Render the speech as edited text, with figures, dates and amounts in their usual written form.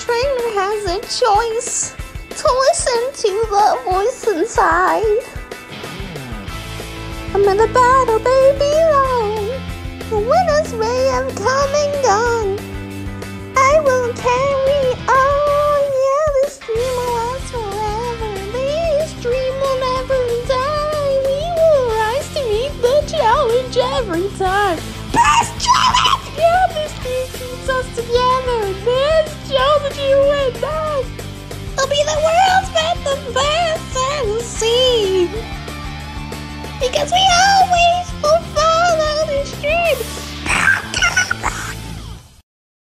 trainer has a choice to listen to the voice inside. I'm in the battle, baby, long. The winners may have come and gone. I will carry on. Yeah, this dream will last forever. This dream will never die. We will rise to meet the challenge every time. Best challenge! Yeah, this team keeps us together. This challenge you and I.